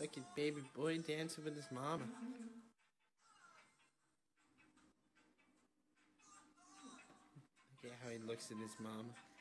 Look at baby boy dancing with his mama. Look at how he looks at his mama.